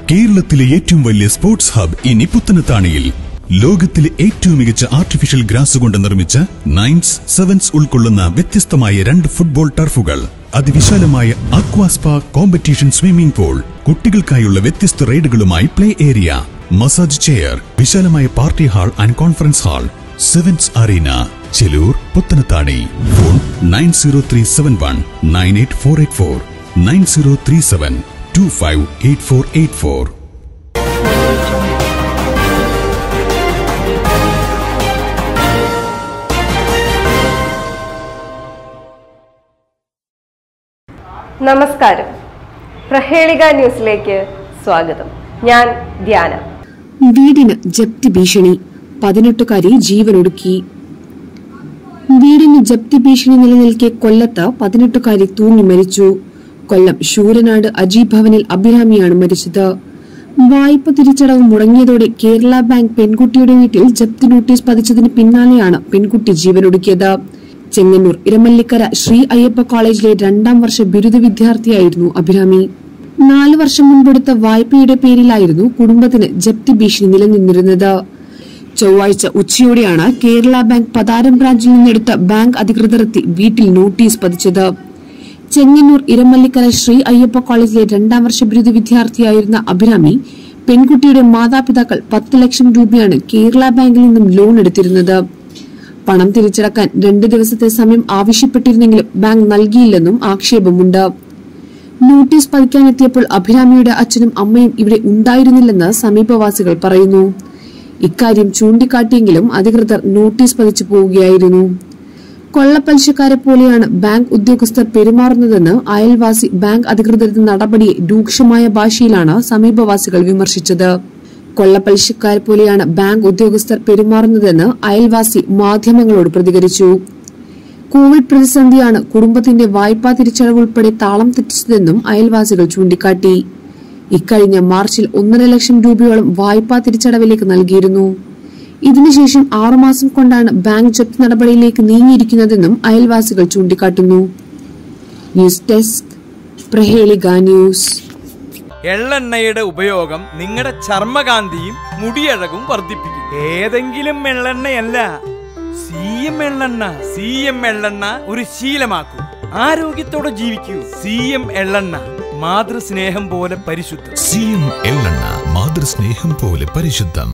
കേരളത്തിലെ ഏറ്റവും വലിയ സ്പോർട്സ് ഹബ് ഇനി പുത്തനത്താണിയിൽ. ലോകത്തിലെ ഏറ്റവും മികച്ച ആർട്ടിഫിഷ്യൽ ഗ്രാസ് കൊണ്ട് നിർമ്മിച്ച 9s, 7s ഉൾക്കൊള്ളുന്ന വ്യത്യസ്തമായ 2 ഫുട്ബോൾ ടർഫുകൾ, അതിവിശാലമായ അക്വാസ്പാ കോമ്പറ്റീഷൻ സ്വിമ്മിംഗ് പൂൾ, കുട്ടികൾക്കായുള്ള വ്യത്യസ്ത റൈഡുകളുമായി പ്ലേ ഏരിയ, മസാജ് ചെയർ, വിശാലമായ party hall and conference hall, 7s arena, Chelur, Puthanathani. Phone 90371 98484 9037 258484. നമസ്കാരം. പ്രഹേളിക ന്യൂസിലേക്ക് സ്വാഗതം. ഞാൻ ധ്യാന. വീടിന് ജപ്തി ഭീഷണി, 18കാരി ജീവനൊടുക്കി. വീടിന് ജപ്തി ഭീഷണി നിലനിൽക്കെ കൊല്ലത്ത് 18കാരി തൂങ്ങി മരിച്ചു. കൊല്ലം ശൂരനാട് അജീബ് ഭവനിൽ അഭിരാമിയാണ് മരിച്ചത്. വായ്പ തിരിച്ചടവ് മുടങ്ങിയതോടെ കേരള ബാങ്ക് പെൺകുട്ടിയുടെ വീട്ടിൽ ജപ്തി നോട്ടീസ് പതിച്ചതിന് പിന്നാലെയാണ് പെൺകുട്ടി ജീവനൊടുക്കിയത്. ചെങ്ങന്നൂർ ഇരമല്ലിക്കര ശ്രീ അയ്യപ്പ കോളേജിലെ 2ാം വർഷ ബിരുദ വിദ്യാർത്ഥിയായിരുന്നു അഭിരാമി. 4 വർഷം മുൻപെടുത്ത വായ്പയുടെ പേരിലായിരുന്നു കുടുംബത്തിന് ജപ്തി ഭീഷണി നിലനിന്നിരുന്നത്. ചൊവ്വാഴ്ച ഉച്ചയോടെയാണ് കേരള ബാങ്ക് പതാരം ബ്രാഞ്ചിൽ നിന്നെടുത്ത ബാങ്ക് അധികൃതരെത്തി വീട്ടിൽ നോട്ടീസ് പതിച്ചത്. ചെങ്ങന്നൂർ ഇരമല്ലിക്കര ശ്രീ അയ്യപ്പ കോളേജിലെ 2ാം വർഷ ബിരുദ വിദ്യാർത്ഥിയായിരുന്ന അഭിരാമി പെൺകുട്ടിയുടെ മാതാപിതാക്കൾ 10 ലക്ഷം രൂപയാണ് കേരള ബാങ്കിൽ നിന്നും ലോൺ എടുത്തിരുന്നത്. പണം തിരിച്ചടക്കാൻ 2 ദിവസത്തെ സമയം ആവശ്യപ്പെട്ടിരുന്നെങ്കിലും ബാങ്ക് നൽകിയില്ലെന്നും ആക്ഷേപമുണ്ട്. നോട്ടീസ് പതിക്കാനെത്തിയപ്പോൾ അഭിരാമിയുടെ അച്ഛനും അമ്മയും ഇവിടെ ഉണ്ടായിരുന്നില്ലെന്ന് സമീപവാസികൾ പറയുന്നു. ഇക്കാര്യം ചൂണ്ടിക്കാട്ടിയെങ്കിലും അധികൃതർ നോട്ടീസ് പതിച്ചു പോവുകയായിരുന്നു. കൊള്ളപ്പലിശക്കാരെ പോലെയാണ് ബാങ്ക് ഉദ്യോഗസ്ഥർ പെരുമാറുന്നതെന്ന് അയൽവാസി ബാങ്ക് അധികൃതരുടെ നടപടിയെ രൂക്ഷമായ ഭാഷയിലാണ് സമീപവാസികൾ വിമർശിച്ചത്. കൊള്ളപ്പലിശക്കാരെ പോലെയാണ് ബാങ്ക് ഉദ്യോഗസ്ഥർ പെരുമാറുന്നതെന്ന് അയൽവാസി മാധ്യമങ്ങളോട് പ്രതികരിച്ചു. കോവിഡ് പ്രതിസന്ധിയാണ് കുടുംബത്തിന്റെ വായ്പാ തിരിച്ചടവ് ഉൾപ്പെടെ താളം തെറ്റിച്ചതെന്നും അയൽവാസികൾ ചൂണ്ടിക്കാട്ടി. ഇക്കഴിഞ്ഞ മാർച്ചിൽ 1.5 ലക്ഷം രൂപയോളം വായ്പാ തിരിച്ചടവിലേക്ക് നൽകിയിരുന്നു. ഇതിനുശേഷം 6 മാസം കൊണ്ടാണ് ബാങ്ക് ജപ്തി നടപടിയിലേക്ക് നീങ്ങിയിരിക്കുന്നതെന്നും അയൽവാസികൾ ചൂണ്ടിക്കാട്ടുന്നു. News desk, Prahelika news. എള്ളെണ്ണയുടെ ഉപയോഗം നിങ്ങളുടെ ചർമ്മകാന്തിയും മുടിയഴകും വർദ്ധിപ്പിക്കും. ഏതെങ്കിലും എള്ളെണ്ണയല്ല, CM എള്ളെണ്ണ. CM എള്ളെണ്ണ ഒരു ശീലമാക്കൂ, ആരോഗ്യത്തോടെ ജീവിക്കൂ. CM എള്ളെണ്ണ, മാതൃസ്നേഹം പോലെ പരിശുദ്ധം. CM എള്ളെണ്ണ, മാതൃസ്നേഹം പോലെ പരിശുദ്ധം.